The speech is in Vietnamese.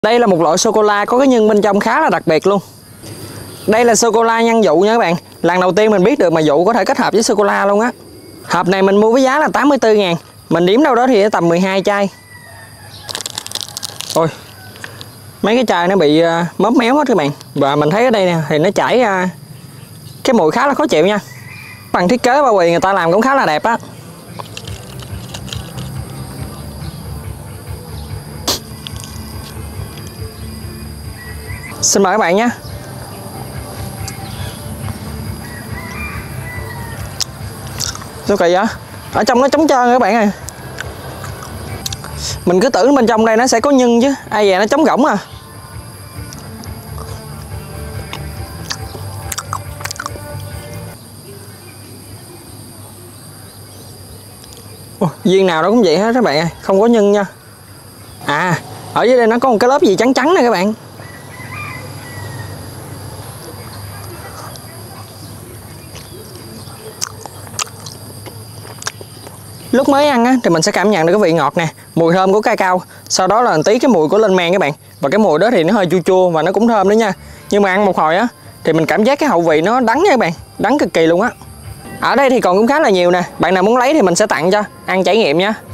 Đây là một loại sô-cô-la có cái nhân bên trong khá là đặc biệt luôn. Đây là sô-cô-la nhân dụ nha các bạn. Lần đầu tiên mình biết được mà dụ có thể kết hợp với sô-cô-la luôn á. Hộp này mình mua với giá là 84.000. Mình đếm đâu đó thì tầm 12 chai. Ôi, mấy cái chai nó bị mớp méo hết các bạn. Và mình thấy ở đây nè thì nó chảy cái mùi khá là khó chịu nha. Bằng thiết kế bao bì người ta làm cũng khá là đẹp á. Xin mời các bạn nhé. Sao kỳ vậy? Ở trong nó trống trơn rồi các bạn ơi. Mình cứ tưởng bên trong đây nó sẽ có nhân chứ. Ai về nó trống rỗng à. Viên nào nó cũng vậy hết các bạn ơi. Không có nhân nha. À, ở dưới đây nó có một cái lớp gì trắng trắng này các bạn. Lúc mới ăn á, thì mình sẽ cảm nhận được cái vị ngọt nè, mùi thơm của cacao. Sau đó là một tí cái mùi của lên men các bạn. Và cái mùi đó thì nó hơi chua chua và nó cũng thơm nữa nha. Nhưng mà ăn một hồi á thì mình cảm giác cái hậu vị nó đắng nha các bạn, đắng cực kỳ luôn á. Ở đây thì còn cũng khá là nhiều nè. Bạn nào muốn lấy thì mình sẽ tặng cho, ăn trải nghiệm nha.